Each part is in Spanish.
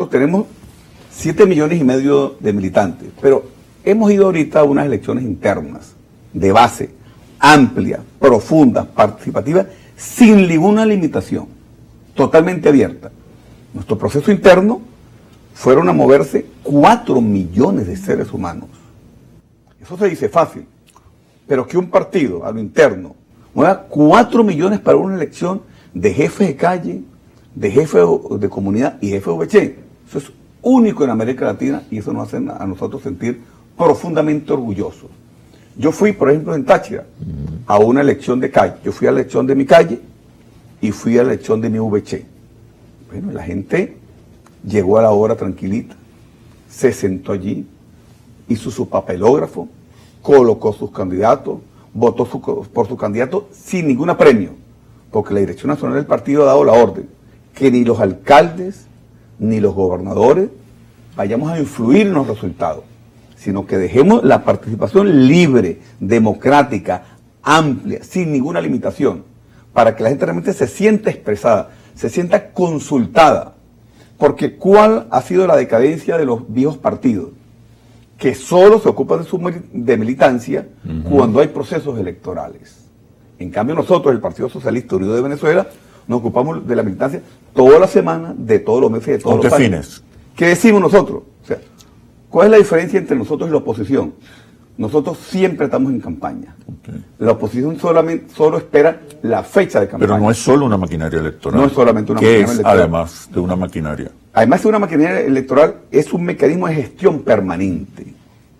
nosotros tenemos 7,5 millones de militantes, pero hemos ido ahorita a unas elecciones internas, de base, amplias, profundas, participativas, sin ninguna limitación, totalmente abierta. Nuestro proceso interno fueron a moverse 4 millones de seres humanos. Eso se dice fácil, pero que un partido a lo interno mueva 4 millones para una elección de jefes de calle, de jefe de comunidad y jefe de VC. Eso es único en América Latina y eso nos hace a nosotros sentir profundamente orgullosos. Yo fui, por ejemplo, en Táchira, a una elección de calle. Yo fui a la elección de mi calle y fui a la elección de mi VC. Bueno, la gente llegó a la hora tranquilita, se sentó allí, hizo su papelógrafo, colocó sus candidatos, votó por su candidato sin ningún apremio, porque la Dirección Nacional del Partido ha dado la orden que ni los alcaldes ni los gobernadores vayamos a influir en los resultados, sino que dejemos la participación libre, democrática, amplia, sin ninguna limitación, para que la gente realmente se sienta expresada, se sienta consultada. Porque ¿cuál ha sido la decadencia de los viejos partidos? Que solo se ocupan de militancia cuando hay procesos electorales. En cambio nosotros, el Partido Socialista Unido de Venezuela, nos ocupamos de la militancia toda la semana, de todos los meses, de todos los años. ¿Qué decimos nosotros? O sea, ¿cuál es la diferencia entre nosotros y la oposición? Nosotros siempre estamos en campaña. Okay. La oposición solo espera la fecha de campaña. Pero no es solo una maquinaria electoral. No es solamente una maquinaria electoral. ¿Qué es, además de una maquinaria? Además de una maquinaria electoral, es un mecanismo de gestión permanente.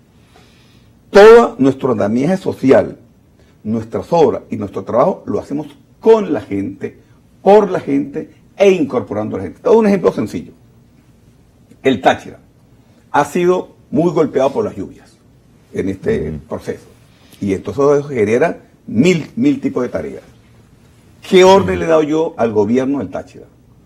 Todo nuestro andamiaje social, nuestras obras y nuestro trabajo lo hacemos con la gente, por la gente e incorporando a la gente. Todo un ejemplo sencillo. El Táchira ha sido muy golpeado por las lluvias en este proceso. Y entonces eso genera mil tipos de tareas. ¿Qué orden le he dado yo al gobierno del Táchira?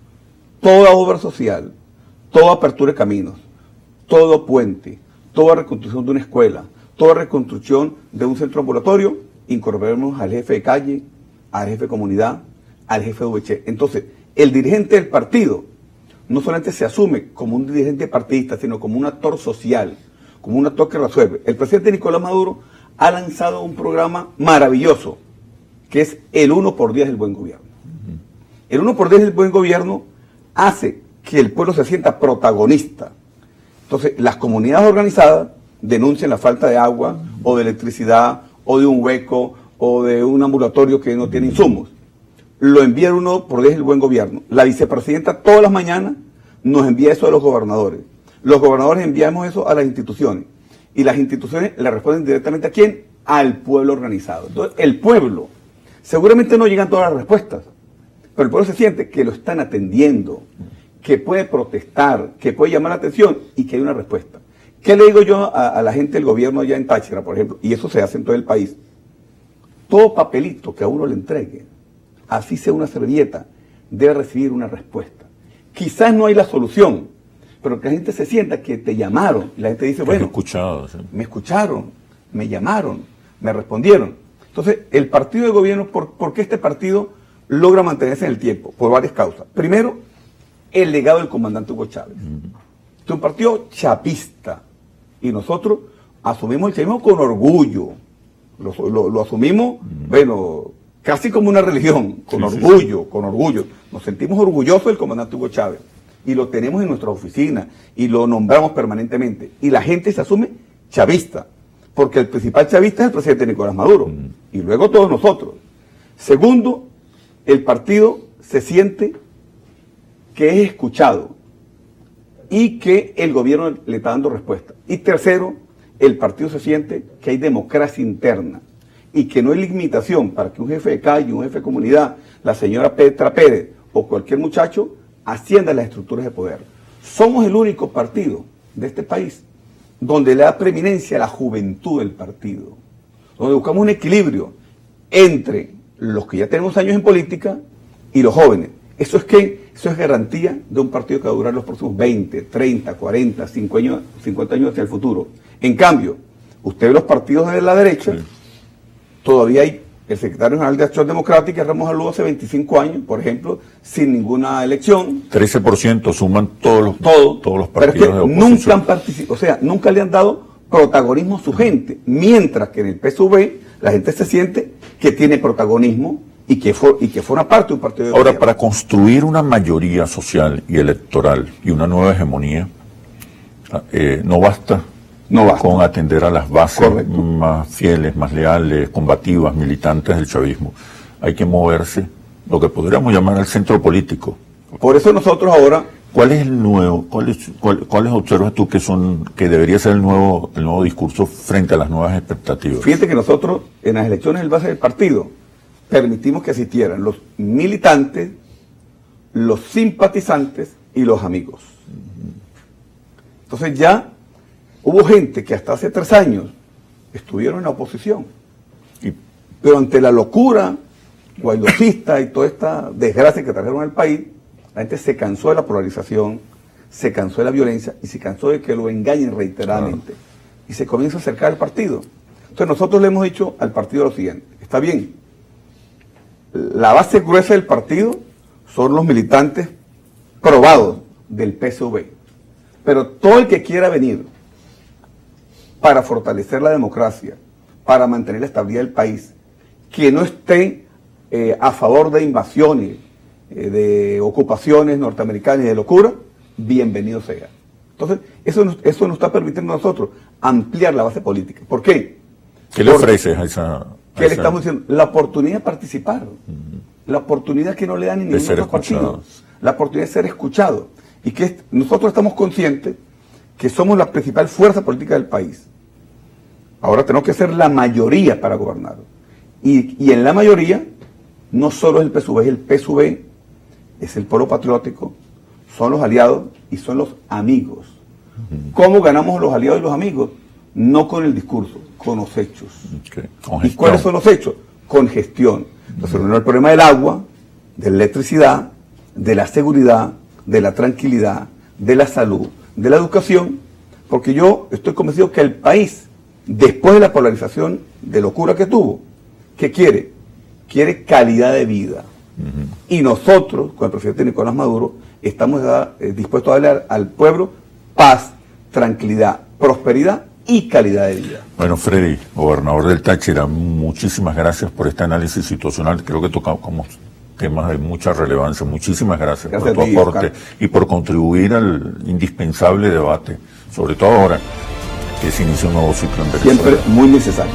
Toda obra social, toda apertura de caminos, todo puente, toda reconstrucción de una escuela, toda reconstrucción de un centro ambulatorio, incorporemos al jefe de calle, al jefe de comunidad, al jefe de VC. Entonces, el dirigente del partido no solamente se asume como un dirigente partidista, sino como un actor social, como un actor que resuelve. El presidente Nicolás Maduro ha lanzado un programa maravilloso, que es el 1 por 10 del buen gobierno. El 1 por 10 del buen gobierno hace que el pueblo se sienta protagonista. Entonces, las comunidades organizadas denuncian la falta de agua, o de electricidad, o de un hueco, o de un ambulatorio que no tiene insumos. Lo envía el 1 por 10 del buen gobierno. La vicepresidenta todas las mañanas nos envía eso a los gobernadores. Los gobernadores enviamos eso a las instituciones. Y las instituciones le responden directamente ¿a quién? Al pueblo organizado. Entonces, el pueblo, seguramente no llegan todas las respuestas, pero el pueblo se siente que lo están atendiendo, que puede protestar, que puede llamar la atención y que hay una respuesta. ¿Qué le digo yo a la gente del gobierno allá en Táchira, por ejemplo? Y eso se hace en todo el país. Todo papelito que a uno le entregue, así sea una servilleta, debe recibir una respuesta. Quizás no hay la solución, pero que la gente se sienta que te llamaron. Y la gente dice, bueno, me escucharon, me llamaron, me respondieron. Entonces, el partido de gobierno, ¿por qué este partido logra mantenerse en el tiempo? Por varias causas. Primero, el legado del comandante Hugo Chávez. Es un partido chapista. Y nosotros asumimos el chavismo con orgullo. Lo asumimos, bueno, casi como una religión, con orgullo. Nos sentimos orgullosos del comandante Hugo Chávez. Y lo tenemos en nuestra oficina y lo nombramos permanentemente. Y la gente se asume chavista, porque el principal chavista es el presidente Nicolás Maduro. Y luego todos nosotros. Segundo, el partido se siente que es escuchado y que el gobierno le está dando respuesta. Y tercero, el partido se siente que hay democracia interna y que no hay limitación para que un jefe de calle, un jefe de comunidad, la señora Petra Pérez o cualquier muchacho ascienda a las estructuras de poder. Somos el único partido de este país donde le da preeminencia a la juventud del partido, donde buscamos un equilibrio entre los que ya tenemos años en política y los jóvenes. Eso es garantía de un partido que va a durar los próximos 20, 30, 40, 50 años hacia el futuro. En cambio, usted ve los partidos de la derecha, todavía hay el secretario general de Acción Democrática, Ramos Alú, hace 25 años, por ejemplo, sin ninguna elección. 13% suman todos los Pero partidos es que de oposición. nunca han participado, o sea, nunca le han dado protagonismo a su gente, mientras que en el PSV la gente se siente que tiene protagonismo y que forma parte de un partido de Ahora, gobierno. para construir una mayoría social y electoral y una nueva hegemonía, no basta con atender a las bases Correcto. más fieles, más leales, combativas, militantes del chavismo. Hay que moverse, lo que podríamos llamar al centro político. Por eso nosotros ahora, ¿Cuál es el nuevo, cuáles observas tú que debería ser el nuevo discurso frente a las nuevas expectativas? fíjate que nosotros en las elecciones del base del partido permitimos que asistieran los militantes, los simpatizantes y los amigos. Entonces ya hubo gente que hasta hace 3 años estuvieron en la oposición, pero ante la locura guaidocista y toda esta desgracia que trajeron al país, la gente se cansó de la polarización, se cansó de la violencia y se cansó de que lo engañen reiteradamente. Y se comienza a acercar al partido. Entonces nosotros le hemos dicho al partido lo siguiente: está bien, la base gruesa del partido son los militantes probados del PSV, pero todo el que quiera venir para fortalecer la democracia, para mantener la estabilidad del país, que no esté a favor de invasiones, de ocupaciones norteamericanas y de locura, bienvenido sea. Entonces, eso nos está permitiendo a nosotros ampliar la base política. ¿Por qué? ¿Qué le ofreces a esa? ¿Qué le estamos diciendo? La oportunidad de participar, la oportunidad que no le dan ni ningún otro partido, la oportunidad de ser escuchado. Y que nosotros estamos conscientes que somos la principal fuerza política del país. Ahora tenemos que ser la mayoría para gobernar. Y en la mayoría, no solo es el PSV, es el PSV, es el Polo Patriótico, son los aliados y son los amigos. ¿Cómo ganamos los aliados y los amigos? No con el discurso, con los hechos. ¿Y cuáles son los hechos? Con gestión. Entonces, el problema del agua, de la electricidad, de la seguridad, de la tranquilidad, de la salud, de la educación, porque yo estoy convencido que el país, después de la polarización de locura que tuvo, ¿qué quiere? Quiere calidad de vida. Y nosotros, con el presidente Nicolás Maduro, estamos dispuestos a darle al pueblo paz, tranquilidad, prosperidad y calidad de vida. Bueno, Freddy, gobernador del Táchira, muchísimas gracias por este análisis situacional. Creo que tocamos como temas de mucha relevancia. Muchísimas gracias por tu aporte y por contribuir al indispensable debate, sobre todo ahora que se inicia un nuevo ciclo en Venezuela. Siempre muy necesario.